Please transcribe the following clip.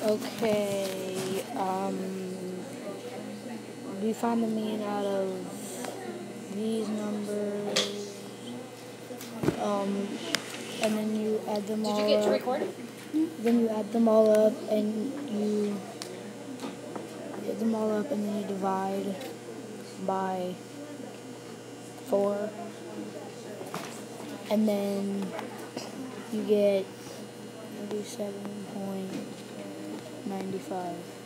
Okay, we find the mean out of these numbers, and then you add them all up. Did you get to record? Then you add them all up, and you add them all up, and then you divide by 4, and then you get 37.95.